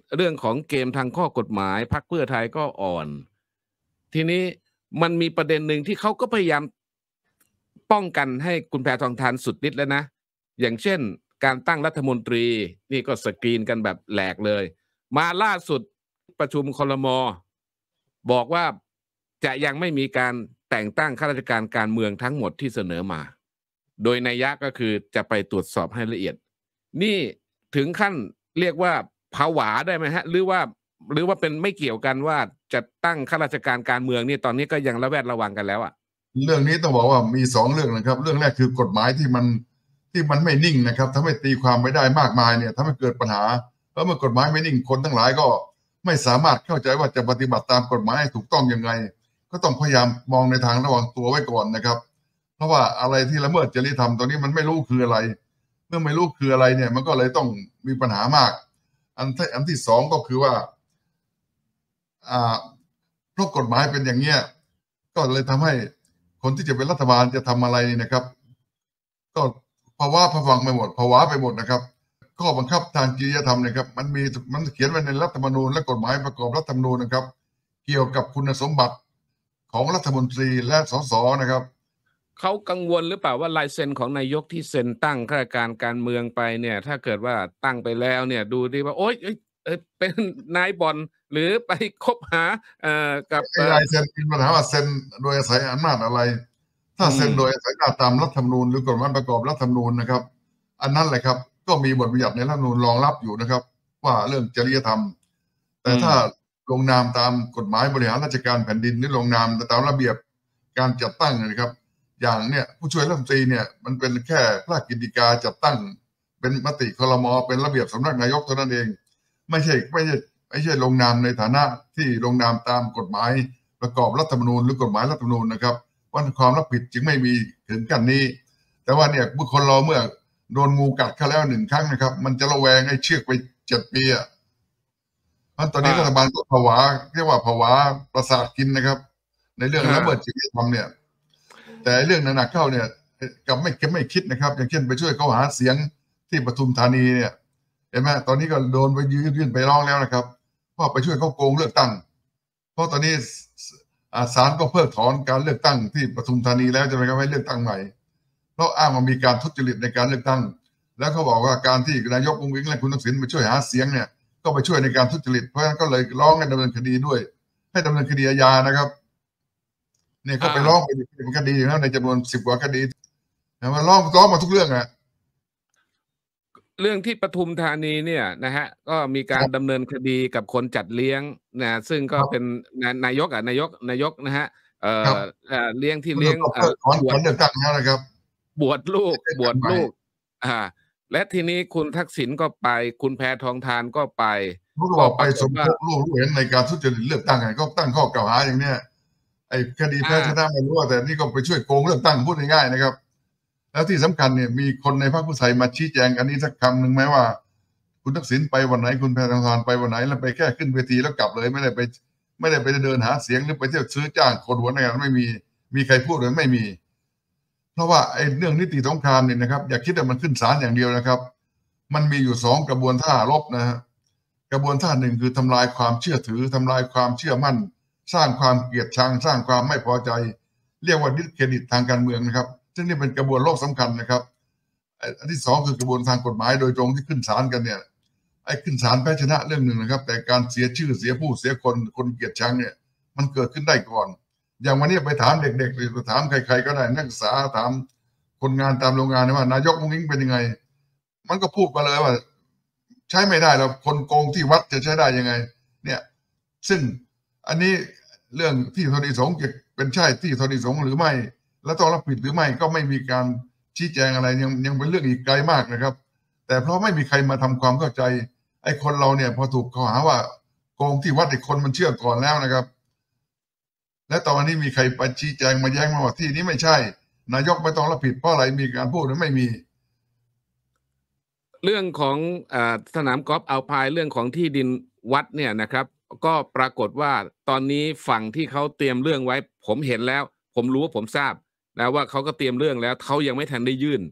เรื่องของเกมทางข้อกฎหมายพรรคเพื่อไทยก็อ่อนทีนี้มันมีประเด็นหนึ่งที่เขาก็พยายามป้องกันให้คุณแพทองธารสุดฤทธิ์แล้วนะอย่างเช่นการตั้งรัฐมนตรีนี่ก็สกรีนกันแบบแหลกเลยมาล่าสุดประชุมครม.บอกว่าจะยังไม่มีการแต่งตั้งข้าราชการการเมืองทั้งหมดที่เสนอมาโดยนัยยะก็คือจะไปตรวจสอบให้ละเอียดนี่ถึงขั้นเรียกว่าผวาได้ไหมฮะหรือว่าเป็นไม่เกี่ยวกันว่าจะตั้งข้าราชการการเมืองนี่ตอนนี้ก็ยังระแวดระวังกันแล้วอ่ะเรื่องนี้ต้องบอกว่ามี2เรื่องนะครับเรื่องแรกคือกฎหมายที่มันไม่นิ่งนะครับทำให้ตีความไม่ได้มากมายเนี่ยทำให้เกิดปัญหาแล้วเมื่อกฎหมายไม่นิ่งคนทั้งหลายก็ไม่สามารถเข้าใจว่าจะปฏิบัติตามกฎหมายให้ถูกต้องยังไงก็ต้องพยายามมองในทางระวังตัวไว้ก่อนนะครับเพราะว่าอะไรที่ละเมิดจริยธรรมตอนนี้มันไม่รู้คืออะไรเมื่อไม่รู้คืออะไรเนี่ยมันก็เลยต้องมีปัญหามากอันที่สองก็คือว่าเพราะกฎหมายเป็นอย่างเงี้ยก็เลยทำให้คนที่จะเป็นรัฐบาลจะทำอะไรนี่นะครับก็ภาวะผวังไปหมดภาวะไปหมดนะครับข้อบังคับทางจริยธรรมนะครับมันเขียนไว้ในรัฐธรรมนูญและกฎหมายประกอบรัฐธรรมนูญนะครับเกี่ยวกับคุณสมบัติของรัฐมนตรีและสสนะครับเขากังวลหรือเปล่าว่าลายเซ็นของนายกที่เซ็นตั้งข้าราชการการเมืองไปเนี่ยถ้าเกิดว่าตั้งไปแล้วเนี่ยดูดีว่าโอ๊ยเป็นนายบอลหรือไปคบหากับลายเซ็นเป็นปัญหาว่าเซ็นโดยอาศัยอำนาจอะไรถ้าเซ็นโดยอาศัยตามรัฐธรรมนูญหรือกฎหมายประกอบรัฐธรรมนูญนะครับอันนั้นแหละครับก็มีบทบัญญัติในรัฐธรรมนูญรองรับอยู่นะครับว่าเรื่องจริยธรรมแต่ถ้าลงนามตามกฎหมายบริหารราชการแผ่นดินหรือลงนามตามระเบียบการจัดตั้งนะครับอย่างเนี่ยผู้ช่วยรัฐมนตรีเนี่ยมันเป็นแค่พระราชกฤษฎีกาจัดตั้งเป็นมติครม.เป็นระเบียบสำนักนายกเท่านั้นเองไม่ใช่ลงนามในฐานะที่ลงนามตามกฎหมายประกอบรัฐธรรมนูญหรือกฎหมายรัฐธรรมนูญนะครับว่าความรับผิดจึงไม่มีถึงขั้นนี้แต่ว่าเนี่ยบุคคลเราเมื่อโดนงูกัดเข้าแล้ว1 ครั้งนะครับมันจะระแวงให้เชือกไป7 ปีอ่ะตอนนี้รัฐบาลก็ผวาเรียกว่าผวาประสาทกินนะครับในเรื่องละเมิดจริยธรรมเนี่ยแต่เรื่องหนักเข้าเนี่ยกับไม่คิดนะครับอย่างเช่นไปช่วยเขาหาเสียงที่ปทุมธานีเนี่ยเห็นไหมตอนนี้ก็โดนไปยื่นไปร้องแล้วนะครับว่าไปช่วยเขาโกงเลือกตั้งเพราะตอนนี้ศาลก็เพิกถอนการเลือกตั้งที่ปทุมธานีแล้วจะไปให้เลือกตั้งใหม่เพราะอ้างว่ามีการทุจริตในการเลือกตั้งแล้วเขาบอกว่าการที่นายกอุ้งอิงและคุณทักษิณไปช่วยหาเสียงเนี่ยก็ไปช่วยในการทุจริตเพราะฉะนั้นก็เลยร้องให้ดำเนินคดีด้วยให้ดำเนินคดีอาญานะครับเนี่ยก็ไปร้องไปเป็นคดีนะในจำนวน10 กว่าคดีมาร้องมาทุกเรื่องอะเรื่องที่ปทุมธานีเนี่ยนะฮะก็มีการดำเนินคดีกับคนจัดเลี้ยงนะซึ่งก็เป็นนายกนะฮะเลี้ยงที่เลี้ยงบวชเลือกตั้งแล้วนะครับบวชลูกและทีนี้คุณทักษิณก็ไปคุณแพทองธารก็ไปก็ไปสมคบรู้เห็นในการทุจริตเลือกตั้งไงก็ตั้งข้อกล่าวหาอย่างเนี้ยไอ้คดีแพ้ชนะไม่รู้แต่นี่ก็ไปช่วยโกงเลือกตั้งพูดง่ายๆนะครับแล้วที่สำคัญเนี่ยมีคนในพรรคเพื่อไทยมาชี้แจงอันนี้สักคำหนึ่งไหมว่าคุณทักษิณไปวันไหนคุณแพทองธารไปวันไหนแล้วไปแค่ขึ้นเวทีแล้วกลับเลยไม่ได้ไปเดินหาเสียงหรือไปเที่ยวซื้อจ้างคนหัวหน้างานไม่มีใครพูดเลยไม่มีเพราะว่าไอ้เรื่องนิติสงครามเนี่ยนะครับอย่าคิดว่ามันขึ้นศาลอย่างเดียวนะครับมันมีอยู่2 กระบวนท่ารบนะฮะกระบวนท่าหนึ่งคือทำลายความเชื่อถือทำลายความเชื่อมั่นสร้างความเกลียดชังสร้างความไม่พอใจเรียกว่าดิสเครดิตทางการเมืองนะครับซึ่งนี่เป็นกระบวนโลกสำคัญนะครับอันที่2คือกระบวนทางกฎหมายโดยตรงที่ขึ้นศาลกันเนี่ยไอ้ขึ้นศาลแพ้ชนะเรื่องหนึ่งนะครับแต่การเสียชื่อเสียผู้เสียคนเกลียดชังเนี่ยมันเกิดขึ้นได้ก่อนอย่างวันนี้ไปถามเด็กๆหรือถามใครๆก็ได้นักศึกษาถามคนงานตามโรงงานว่านายกอุ้งอิงเป็นยังไงมันก็พูดมาเลยว่าใช้ไม่ได้แล้วคนโกงที่วัดจะใช้ได้ยังไงเนี่ยซึ่งอันนี้เรื่องที่ธรณีสงฆ์จะเป็นใช่ที่ธรณีสงฆ์หรือไม่แล้วต้องรับผิดหรือไม่ก็ไม่มีการชี้แจงอะไรยังเป็นเรื่องอีกไกลมากนะครับแต่เพราะไม่มีใครมาทำความเข้าใจไอ้คนเราเนี่ยพอถูกข้อหาว่าโกงที่วัดไอ้คนมันเชื่อก่อนแล้วนะครับและตอนนี้มีใครไปชี้แจงมาแย้งมาว่าที่นี้ไม่ใช่นายกไม่ต้องรับผิดเพราะอะไรมีการพูดหรือไม่มีเรื่องของสนามกอล์ฟอัลไพน์เรื่องของที่ดินวัดเนี่ยนะครับก็ปรากฏว่าตอนนี้ฝั่งที่เขาเตรียมเรื่องไว้ผมเห็นแล้วผมรู้ว่าผมทราบนะว่าเขาก็เตรียมเรื่องแล้วเขายังไม่ทันได้ยื่น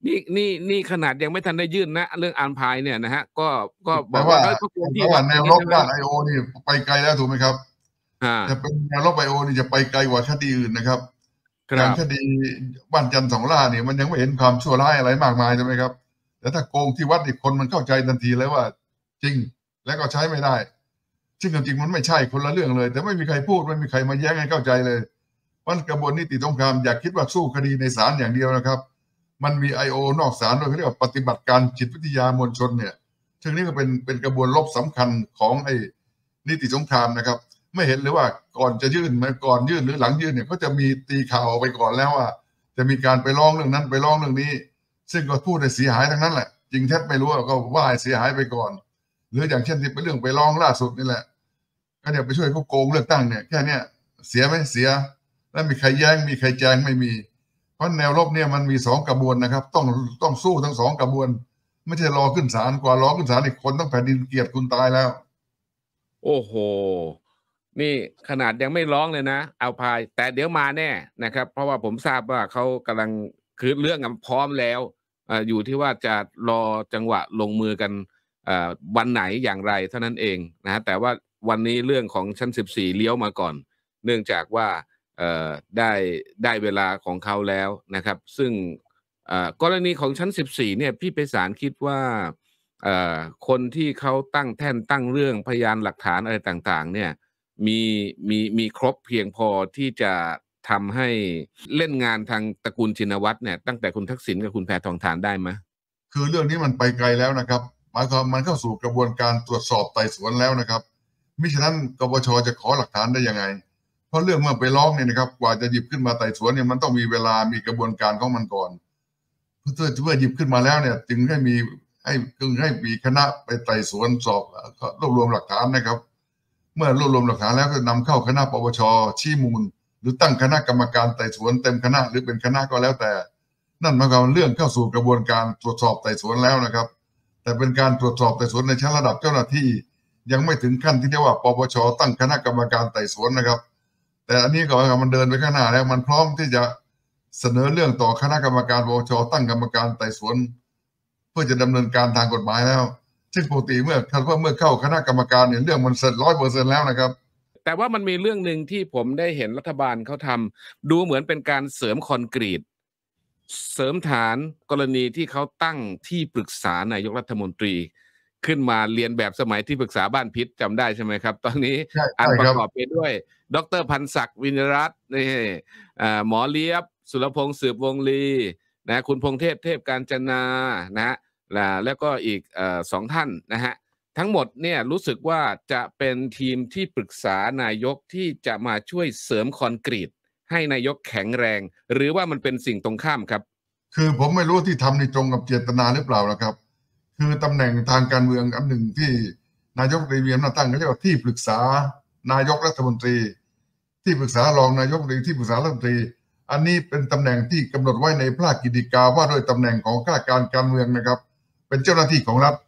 นี่ขนาดยังไม่ทันได้ยื่นนะเรื่องอาร์มพายเนี่ยนะฮะก็บแต่อกว่าว่าก็ควรที่แต่ว่าวัดอย่างแนวรบนี้ใช่ไหมด้านIOนี่ไปไกลแล้วถูกไหมครับจะอ่าเป็นแนวรบIOนี่จะไปไกลกว่าคดีอื่นนะครับอย่างครับคดีบ้านจันทร์สองล่าเนี่ยมันยังไม่เห็นความชั่วร้ายอะไรมากมายใช่ไหมครับแต่ถ้าโกงที่วัดอีกคนมันเข้าใจทันทีเลยว่าจริงแล้วก็ใช้ไม่ได้ซึ่งจริงๆมันไม่ใช่คนละเรื่องเลย แต่ไม่มีใครพูดไม่มีใครมาแย้งให้เข้าใจเลยวันกระบวนนิติสงครามอย่าคิดว่าสู้คดีในศาลอย่างเดียวนะครับมันมีIOนอกศาลด้วยเขาเรียกว่าปฏิบัติการจิตวิทยามวลชนเนี่ยซึ่งนี่ก็เป็นกระบวนรบสำคัญของไอ้นิติสงครามนะครับไม่เห็นเลยว่าก่อนจะยื่นมาก่อนยื่นหรือหลังยื่นเนี่ยเขาจะมีตีข่าวไปก่อนแล้วว่าจะมีการไปร้องเรื่องนั้นไปร้องเรื่องนี้ซึ่งก็พูดให้เสียหายทั้งนั้นแหละจริงแท้ไม่รู้ก็ว่าให้เสียหายไปก่อนหรืออย่างเช่นที่เป็นเรื่องไปร้องล่าสุดนี่แหละก็เนี่ยไปช่วยเขาโกงเลือกตั้งเนี่ยแค่เนี้ยเสียไหมเสียแล้วมีใครแย้งมีใครแจ้งไม่มีเพราะแนวรบเนี่ยมันมีสองกระบวนนะครับต้องสู้ทั้งสองกระบวนไม่ใช่รอขึ้นศาลกว่ารอขึ้นศาลอีกคนต้องแผ่นดินเกลียดคุณตายแล้วโอ้โหนี่ขนาดยังไม่ร้องเลยนะเอาพายแต่เดี๋ยวมาแน่นะครับเพราะว่าผมทราบว่าเขากำลังคือเรื่องพร้อมแล้วอยู่ที่ว่าจะรอจังหวะลงมือกันวันไหนอย่างไรเท่านั้นเองนะแต่ว่าวันนี้เรื่องของชั้น14เลี้ยวมาก่อนเนื่องจากว่าเอ่อได้ได้เวลาของเขาแล้วนะครับซึ่งกรณีของชั้น14เนี่ยพี่ไพศาลคิดว่าเอ่อคนที่เขาตั้งแท่นตั้งเรื่องพยานหลักฐานอะไรต่างๆเนี่ยมีมีครบเพียงพอที่จะทำให้เล่นงานทางตระกูลชินวัตรเนี่ยตั้งแต่คุณทักษิณกับคุณแพทองธารได้ไหมคือเรื่องนี้มันไปไกลแล้วนะครับหมายความมันเข้าสู่กระบวนการตรวจสอบไต่สวนแล้วนะครับมิฉะนั้นกปชจะขอหลักฐานได้ยังไงเพราะเรื่องเมื่อไปร้องเนี่ยนะครับกว่าจะหยิบขึ้นมาไต่สวนเนี่ยมันต้องมีเวลามีกระบวนการของมันก่อนเพื่อหยิบขึ้นมาแล้วเนี่ยจึงให้มีคณะไปไต่สวนสอบรวบรวมหลักฐานนะครับเมื่อรวบรวมหลักฐานแล้วก็นำเข้าคณะปปชชี้มูลหรือตั้งคณะกรรมการไต่สวนเต็มคณะหรือเป็นคณะก็แล้วแต่นั่นหมายความเรื่องเข้าสู่กระบวนการตรวจสอบไต่สวนแล้วนะครับแต่เป็นการตรวจสอบไต่สวนในชั้นระดับเจ้าหน้าที่ยังไม่ถึงขั้นที่เรียกว่าปปชตั้งคณะกรรมการไต่สวนนะครับแต่อันนี้ก็มันเดินไปข้างหน้าแล้วมันพร้อมที่จะเสนอเรื่องต่อคณะกรรมการปปชตั้งกรรมการไต่สวนเพื่อจะดำเนินการทางกฎหมายแล้วซึ่งปกติเมื่อเข้าคณะกรรมการเนี่ยเรื่องมันเสร็จ100%แล้วนะครับแต่ว่ามันมีเรื่องหนึ่งที่ผมได้เห็นรัฐบาลเขาทำดูเหมือนเป็นการเสริมคอนกรีตเสริมฐานกรณีที่เขาตั้งที่ปรึกษานายกรัฐมนตรีขึ้นมาเรียนแบบสมัยที่ปรึกษาบ้านพิษจำได้ใช่ไหมครับตอนนี้ใช่อันประครับกอบไปด้วยดรพันศักดิ์วินรัตน์นี่หมอเลียบสุรพงษ์สืบวงลีนะคุณพงเทพเทพกาญจนานะแล้วก็อีก2ท่านนะฮะทั้งหมดเนี่ยรู้สึกว่าจะเป็นทีมที่ปรึกษานายกที่จะมาช่วยเสริมคอนกรีตให้นายกแข็งแรงหรือว่ามันเป็นสิ่งตรงข้ามครับคือผมไม่รู้ที่ทำในตรงกับเจตนาหรือเปล่านะครับคือตำแหน่งทางการเมืองอันหนึ่งที่นายกได้มีอำนาจตั้งเขาเรียกว่าที่ปรึกษานายกรัฐมนตรีที่ปรึกษารองนายกหรือที่ปรึกษารัฐมนตรีอันนี้เป็นตำแหน่งที่กำหนดไว้ในพระราชกิจกาว่าด้วยตำแหน่งของข้าราชการการเมืองนะครับเป็นเจ้าหน้าที่ของรัฐ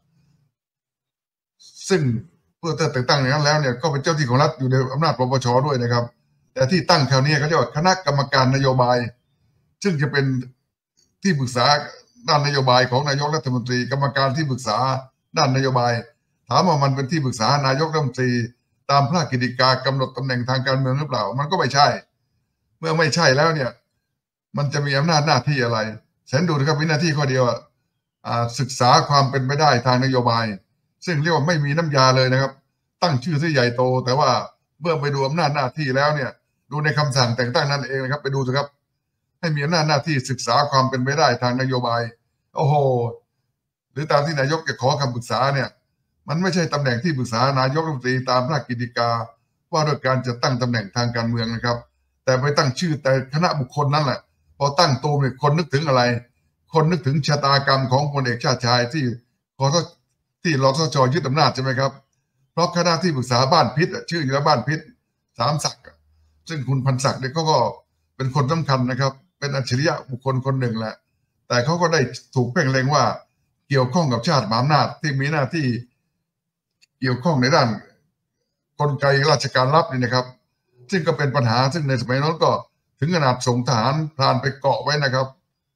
ซึ่งเพื่อแต่งตั้งอย่างนั้นแล้วเนี่ยก็เป็นเจ้าที่ของรัฐอยู่ในอำนาจปปชด้วยนะครับแต่ที่ตั้งคราวนี้เขาเรียกว่าคณะกรรมการนโยบายซึ่งจะเป็นที่ปรึกษาด้านนโยบายของนายกรัฐมนตรีกรรมการที่ปรึกษาด้านนโยบายถามว่ามันเป็นที่ปรึกษานายกรัฐมนตรีตามพระราชกิจกากำหนดตำแหน่งทางการเมืองหรือเปล่ามันก็ไม่ใช่เมื่อไม่ใช่แล้วเนี่ยมันจะมีอำนาจหน้าที่อะไรฉันดูนะครับวินาทีข้อเดียวศึกษาความเป็นไปได้ทางนโยบายซึ่งเรียกว่าไม่มีน้ำยาเลยนะครับตั้งชื่อที่ใหญ่โตแต่ว่าเมื่อไปดูอำนาจหน้าที่แล้วเนี่ยดูในคำสั่งแต่งตั้งนั่นเองนะครับไปดูสิครับให้มีอำนาจหน้าที่ศึกษาความเป็นไปได้ทางนโยบายโอ้โหหรือตามที่นายกจะขอคำปรึกษาเนี่ยมันไม่ใช่ตำแหน่งที่ปรึกษานายกรัฐมนตรีตามพระราชกิจกาว่าด้วยการจะตั้งตำแหน่งทางการเมืองนะครับแต่ไปตั้งชื่อแต่คณะบุคคลนั่นแหละพอตั้งตัวเนี่ยคนนึกถึงอะไรคนนึกถึงชะตากรรมของพลเอกชาติชายที่รสช.ยึดอำนาจใช่ไหมครับเพราะคณะที่ปรึกษาบ้านพิษชื่ออยู่แล้วบ้านพิษสามศักดิ์ซึ่งคุณพันศักดิ์เนี่ยก็เป็นคนสำคัญนะครับเป็นอัจฉริยะบุคคลคนหนึ่งแหละแต่เขาก็ได้ถูกเพ่งเล็งว่าเกี่ยวข้องกับชาติมหาอำนาจที่มีหน้าที่เกี่ยวข้องในด้านกลไกราชการลับนี่นะครับซึ่งก็เป็นปัญหาซึ่งในสมัยนั้นก็ถึงขนาดส่งทหารพรานไปเกาะไว้นะครับ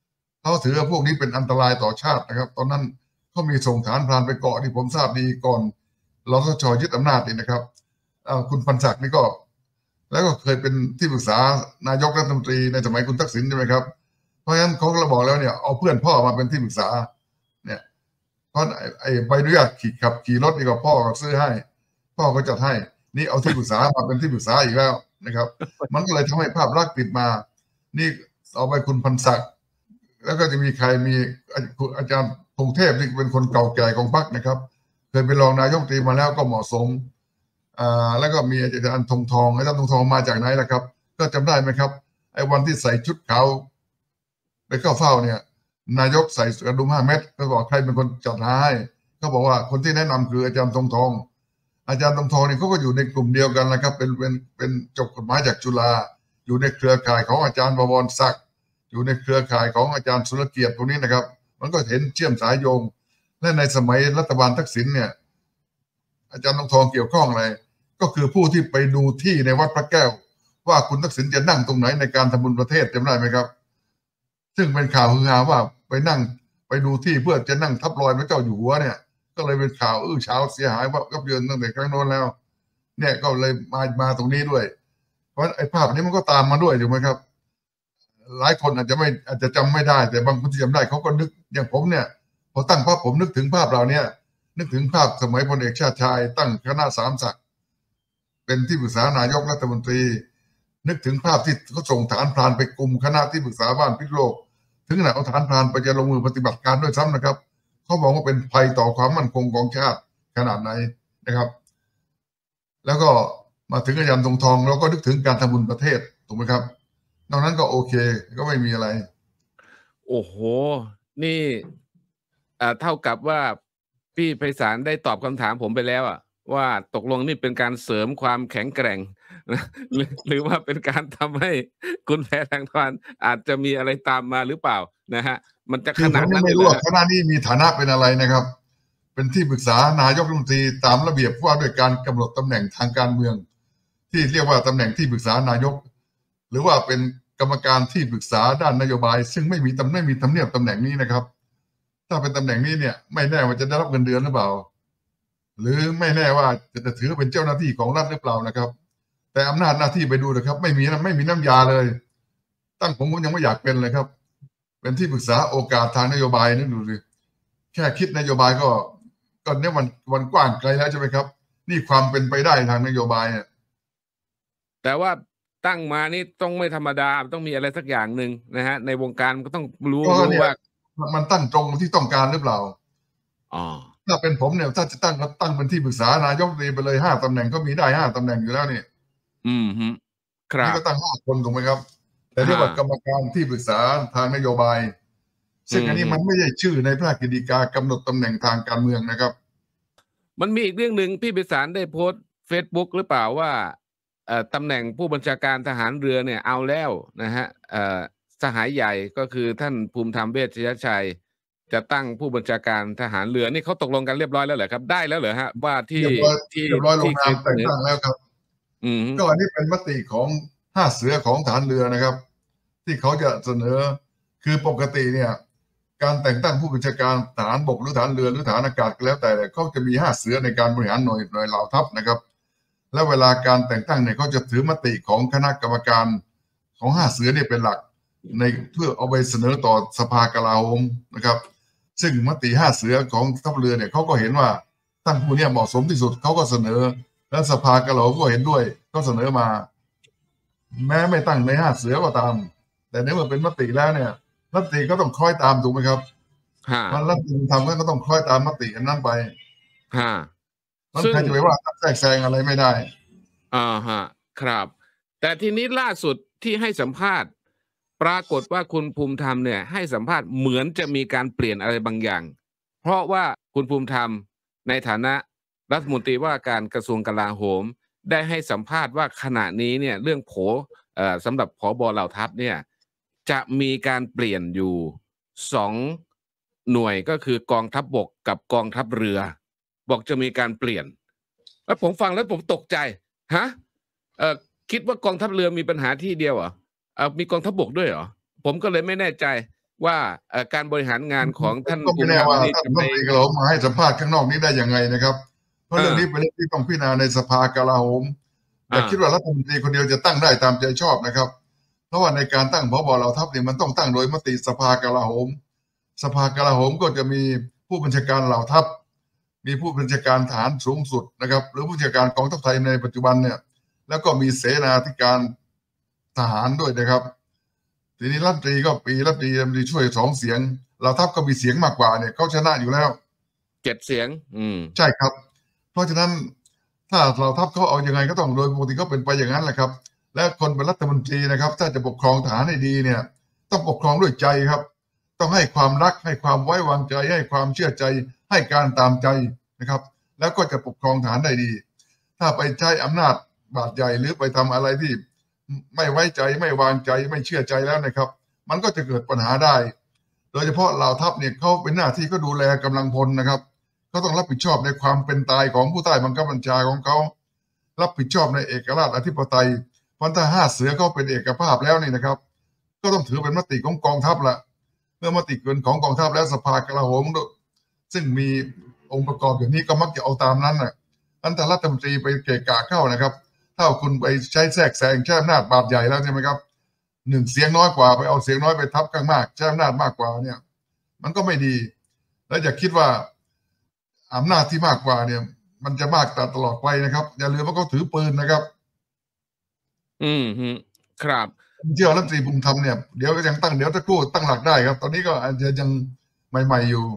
เขาถือว่าพวกนี้เป็นอันตรายต่อชาตินะครับตอนนั้นเขามีส่งฐานพรานไปเกาะที่ผมทราบดีก่อนรสช.ยึดอำนาจนี่นะครับคุณพันศักดิ์นี่ก็แล้วก็เคยเป็นที่ปรึกษานายกรัฐมนตรีในสมัยคุณทักษิณใช่ไหมครับเพราะฉะนั้นเขาก็บอกแล้วเนี่ยเอาเพื่อนพ่อมาเป็นที่ปรึกษาเนี่ยเพราะไอ้ใบอนุญาตขี่รถนี่ก็พ่อก็ซื้อให้พ่อก็จัดให้นี่เอาที่ปรึกษามาเป็นที่ปรึกษาอีกแล้วนะครับมันก็เลยทำให้ภาพลักษณ์ติดมานี่เอาไปคุณพันศักดิ์แล้วก็จะมีใครมีอาจารย์พงเทพนี่เป็นคนเก่าแก่ของพรรคนะครับเคยเป็นรองนายกรัฐมนตรีมาแล้วก็เหมาะสมแล้วก็มีอาจารย์ธงทองอาจารย์ธงทองมาจากไหนล่ะครับก็จำได้ไหมครับไอ้วันที่ใส่ชุดขาวไปเข้าเฝ้าเนี่ยนายกใส่กระดุม5 เม็ดก็บอกใครเป็นคนจัดหาให้เขาบอกว่าคนที่แนะนำคืออาจารย์ธงทองอาจารย์ธงทองนี่เขาก็อยู่ในกลุ่มเดียวกันนะครับเป็นจบกฎหมายจากจุฬาอยู่ในเครือข่ายของอาจารย์บวรศักดิ์อยู่ในเครือข่ายของอาจารย์สุรเกียรติพวกนี้นะครับมันก็เห็นเชื่อมสายโยงและในสมัยรัฐบาลทักษิณเนี่ยอาจารย์ธงทองเกี่ยวข้องอะไรก็คือผู้ที่ไปดูที่ในวัดพระแก้วว่าคุณทักษิณจะนั่งตรงไหนในการทำบุญประเทศจำได้ไหมครับซึ่งเป็นข่าวฮือฮาว่าไปดูที่เพื่อจะนั่งทับรอยพระเจ้าอยู่หัวเนี่ยก็เลยเป็นข่าวเช้าเสียหายว่าก็เยือนตั้งแต่ครั้งโน้นแล้วเนี่ยก็เลยมาตรงนี้ด้วยเพราะไอ้ภาพนี้มันก็ตามมาด้วยถูกไหมครับหลายคนอาจจะจำไม่ได้แต่บางคนที่จำได้เขาก็นึกอย่างผมเนี่ยพอตั้งภาพผมนึกถึงภาพเราเนี่ยนึกถึงภาพสมัยพลเอกชาติชายตั้งคณะสามศักดิ์เป็นที่ปรึกษานายกรัฐมนตรีนึกถึงภาพที่เขาส่งฐานพรานไปกลุ่มคณะที่ปรึกษาบ้านพิษโลกถึงขนาดเอาฐานพรานไปจะลงมือปฏิบัติการด้วยซ้ำนะครับเขาบอกว่าเป็นภัยต่อความมั่นคงของชาติขนาดไหนนะครับแล้วก็มาถึงอาจารย์ธงทองเราก็นึกถึงการทำบุญประเทศถูกไหมครับนอกนั้นก็โอเคก็ไม่มีอะไรโอ้โหนี่เท่ากับว่าพี่ไพศาลได้ตอบคำถามผมไปแล้วว่าตกลงนี่เป็นการเสริมความแข็งแกร่งนะหรือว่าเป็นการทำให้คุณแพทองธารอาจจะมีอะไรตามมาหรือเปล่านะฮะมันจะขนาดนั้นไม่รู้ว่าคณะนี้มีฐานะเป็นอะไรนะครับเป็นที่ปรึกษานายกรัฐมนตรีตามระเบียบว่าด้วยการกำหนดตำแหน่งทางการเมืองที่เรียกว่าตำแหน่งที่ปรึกษานายกหรือว่าเป็นกรรมการที่ปรึกษาด้านนโยบายซึ่งไม่มีทำเนียบตำแหน่งนี้นะครับถ้าเป็นตำแหน่งนี้เนี่ยไม่แน่ว่าจะได้รับเงินเดือนหรือเปล่าหรือไม่แน่ว่าจะถือเป็นเจ้าหน้าที่ของรัฐหรือเปล่านะครับแต่อำนาจหน้าที่ไปดูนะครับไม่มีน้ำยาเลยตั้งผมยังไม่อยากเป็นเลยครับเป็นที่ปรึกษาโอกาสทางนโยบายนึกดูสิแค่คิดนโยบายก็เนี่ยวันกว้างไกลแล้วใช่ไหมครับนี่ความเป็นไปได้ทางนโยบายเนี่ยแต่ว่าตั้งมานี่ต้องไม่ธรรมดาต้องมีอะไรสักอย่างหนึ่งนะฮะในวงการก็ต้องรู้ว่ามันตั้งตรงที่ต้องการหรือเปล่าอ๋อถ้าเป็นผมเนี่ยถ้าจะตั้งก็ตั้งเป็นที่ปรึกษานายกไปเลย5 ตำแหน่งก็มีได้5 ตำแหน่งอยู่แล้วนี่ครับนี่ก็ตั้ง5 คนถูกไหมครับแต่เรียกว่ากรรมการที่ปรึกษาทางนโยบายซึ่งอันนี้มันไม่ใช่ชื่อในพระราชกฤษฎีกากำหนดตำแหน่งทางการเมืองนะครับมันมีอีกเรื่องหนึ่งพี่ไพศาลได้โพสต์ Facebook หรือเปล่าว่าตำแหน่งผู้บัญชาการทหารเรือเนี่ยเอาแล้วนะฮะสหายใหญ่ก็คือท่านภูมิธรรมเวชยชัยจะตั้งผู้บัญชาการทหารเรือนี่เขาตกลงกันเรียบร้อยแล้วเหรอครับได้แล้วเหรอฮะว่าที่เรียบร้อยลงนามแต่งตั้งแล้วครับก็อันนี้เป็นมติของ5 เสือของฐานเรือนะครับที่เขาจะเสนอคือปกติเนี่ยการแต่งตั้งผู้บัญชาการทหารบกหรือทหารเรือหรือทหารอากาศก็แล้วแต่เขาจะมี5 เสือในการบริหารหน่วยเหล่าทัพนะครับและเวลาการแต่งตั้งเนี่ยเขาจะถือมติของคณะกรรมการของ5 เสือเนี่ยเป็นหลักในเพื่อเอาไปเสนอต่อสภากลาโหมนะครับซึ่งมติ5 เสือของทัพเรือเนี่ยเขาก็เห็นว่าตั้งผู้นี้เหมาะสมที่สุดเขาก็เสนอและสภากลาโหมก็เห็นด้วยก็เสนอมาแม้ไม่ตั้งใน5 เสือก็ตามแต่ในเมื่อเป็นมติแล้วเนี่ยรัฐมนตรีก็ต้องคล้อยตามถูกไหมครับมันรัฐมนตรีทำก็ต้องคล้อยตามมติอันนั้นไปมันใครจะไปว่าแทรกแซงอะไรไม่ได้ครับแต่ทีนี้ล่าสุดที่ให้สัมภาษณ์ปรากฏว่าคุณภูมิธรรมเนี่ยให้สัมภาษณ์เหมือนจะมีการเปลี่ยนอะไรบางอย่างเพราะว่าคุณภูมิธรรมในฐานะรัฐมนตรีว่าการกระทรวงกลาโหมได้ให้สัมภาษณ์ว่าขณะนี้เนี่ยเรื่องโผสำหรับผบ.เหล่าทัพเนี่ยจะมีการเปลี่ยนอยู่2 หน่วยก็คือกองทัพบกกับกองทัพเรือบอกจะมีการเปลี่ยนแล้วผมฟังแล้วผมตกใจคิดว่ากองทัพเรือมีปัญหาที่เดียวเหรอมีกองทัพบกด้วยเหรอผมก็เลยไม่แน่ใจว่าการบริหารงานของท่านก็ภูไม่มิแน่ว่าธรรมนี่ท่านจะไปรัฐมนตรีกลาโหมมาให้สัมภาษณ์ข้างนอกนี้ได้ยังไงนะครับเพราะเรื่องนี้เป็นเรื่องที่ต้องพิจารณาในสภากลาโหมอย่าคิดว่ารัฐมนตรีคนเดียวจะตั้งได้ตามใจชอบนะครับเพราะว่าในการตั้งผบ.เหล่าทัพเนี่ยมันต้องตั้งโดยมติสภากลาโหมสภากลาโหมก็จะมีผู้บัญชาการเหล่าทัพมีผู้บัญชาการฐานสูงสุดนะครับหรือผู้บัญชาการกองทัพไทยในปัจจุบันเนี่ยแล้วก็มีเสนาธิการทหารด้วยนะครับทีนี้รัฐมนตรีก็ปีรัฐมนตรีช่วย2 เสียงเหล่าทัพก็มีเสียงมากกว่าเนี่ยเขาชนะอยู่แล้ว 7 เสียงใช่ครับเพราะฉะนั้นถ้าเหล่าทัพเขาเอายังไงก็ต้องโดยปกติก็เป็นไปอย่างนั้นแหละครับและคนเป็นรัฐมนตรีนะครับถ้าจะปกครองทหารให้ดีเนี่ยต้องปกครองด้วยใจครับต้องให้ความรักให้ความไว้วางใจให้ความเชื่อใจให้การตามใจนะครับแล้วก็จะปกครองทหารได้ดีถ้าไปใช้อำนาจบาดใหญ่หรือไปทำอะไรที่ไม่ไว้ใจไม่วางใจไม่เชื่อใจแล้วนะครับมันก็จะเกิดปัญหาได้โดยเฉพาะเหล่าทัพเนี่ยเขาเป็นหน้าที่ก็ดูแลกำลังพลนะครับก็ต้องรับผิดชอบในความเป็นตายของผู้ใต้บังคับบัญชาของเขารับผิดชอบในเอกราชอธิปไตยเพราะถ้า5 เสือเขาเป็นเอกภาพแล้วนี่นะครับก็ต้องถือเป็นมติของกองทัพละเมื่อมติเกินของกองทัพแล้วสภากลาโหมซึ่งมีองค์ประกอบอย่างนี้ก็มักจะเอาตามนั้นน่ะถ้ารัฐมนตรีไปเกะกะเข้านะครับถ้าคุณไปใช้แทรกแซงใช้อำนาจบาดใหญ่แล้วใช่ไหมครับ1 เสียงน้อยกว่าไปเอาเสียงน้อยไปทับข้างมากใช้อำนาจมากกว่าเนี่ยมันก็ไม่ดีและอย่าคิดว่าอำนาจที่มากกว่าเนี่ยมันจะมากตลอดไปนะครับอย่าลืมว่าเขาถือปืนนะครับครับเชื่อรัฐมนตรีภูมิธรรมเนี่ยเดี๋ยวก็ยังตั้งเดี๋ยวจะกู้ตั้งหลักได้ครับตอนนี้ก็อาจจะยังใหม่ๆอยู่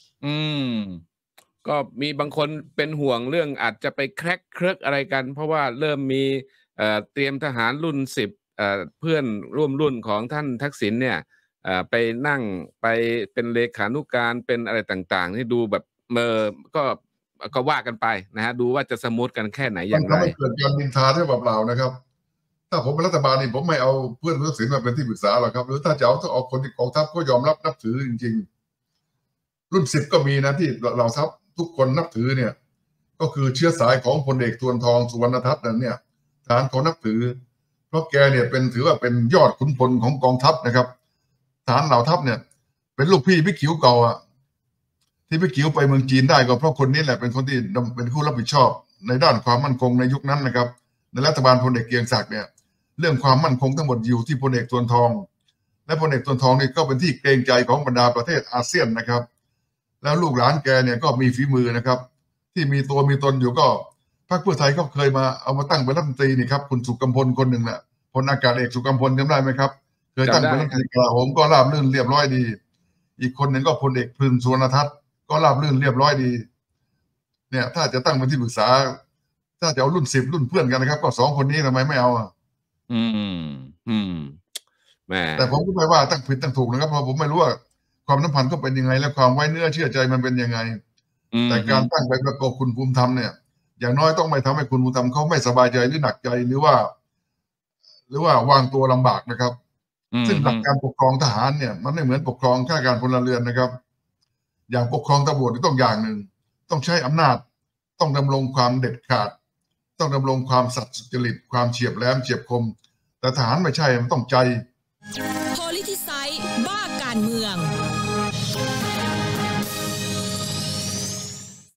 ก็มีบางคนเป็นห่วงเรื่องอาจจะไปแคร็กเครึกอะไรกันเพราะว่าเริ่มมีเตรียมทหารรุ่น10เพื่อนร่วมรุ่นของท่านทักษิณเนี่ยไปนั่งไปเป็นเลขานุการเป็นอะไรต่างๆที่ดูแบบก็ว่ากันไปนะฮะดูว่าจะสมูทกันแค่ไหนอย่างไรมันทำให้เกิดการนินทาได้เปล่าๆนะครับถ้าผมเป็นรัฐบาลนี่ผมไม่เอาเพื่อนทักษิณมาเป็นที่ปรึกษาหรอกครับหรือถ้าจะเอาต้องเอาคนที่กองทัพก็ยอมรับนับถือจริงๆรุ่น10ก็มีนะที่เหล่าทัพทุกคนนับถือเนี่ยก็คือเชื้อสายของพลเอกทวนทองสุวรรณทัพนั่นเนี่ยฐานเขานับถือเพราะแกเนี่ยถือว่าเป็นยอดขุนพลของกองทัพนะครับฐานเหล่าทัพเนี่ยเป็นลูกพี่บิ๊กคิวเก่าอ่ะที่บิ๊กคิวไปเมืองจีนได้ก็เพราะคนนี้แหละเป็นคนที่เป็นผู้รับผิดชอบในด้านความมั่นคงในยุคนั้นนะครับในรัฐบาลพลเอกเกรียงศักดิ์เนี่ยเรื่องความมั่นคงทั้งหมดอยู่ที่พลเอกทวนทองและพลเอกทวนทองนี่ก็เป็นที่เกรงใจของบรรดาประเทศอาเซียนนะครับแล้วลูกหลานแกเนี่ยก็มีฝีมือนะครับที่มีตัวมีตนอยู่ก็พรรคเพื่อไทยก็เคยมาเอามาตั้งเป็นรัฐมนตรีนี่ครับคุณสุกัมพลคนหนึ่งแหละพลอากาศเอกสุกัมพลจำได้ไหมครับเคยตั้งเป็นรัฐมนตรีกลาโหมก็ราบรื่นเรียบร้อยดีอีกคนหนึ่งก็พลเอกพลึนสุวรรณทัศน์ก็ราบรื่นเรียบร้อยดีเนี่ยถ้าจะตั้งเป็นที่ปรึกษาถ้าจะเอารุ่น10รุ่นเพื่อนกันนะครับก็2 คนนี้ทำไมไม่เอาแม่แต่ผมก็ไม่ว่าตั้งผิดตั้งถูกนะครับเพราะผมไม่รู้ว่าความสัมพันธ์ก็เป็นยังไงและความไว้เนื้อเชื่อใจมันเป็นยังไงแต่การตั้งไปประกอบคุณภูมิธรรมเนี่ยอย่างน้อยต้องไม่ทำให้คุณภูมิธรรมเขาไม่สบายใจหรือหนักใจหรือว่าวางตัวลำบากนะครับซึ่งหลักการปกครองทหารเนี่ยมันไม่เหมือนปกครองข้าราชการพลเรือนนะครับอย่างปกครองตำรวจต้องอย่างหนึ่งต้องใช้อำนาจต้องดำรงความเด็ดขาดต้องดำรงความสัตย์สุจริตความเฉียบแหลมเฉียบคมแต่ทหารไม่ใช่มันต้องใจ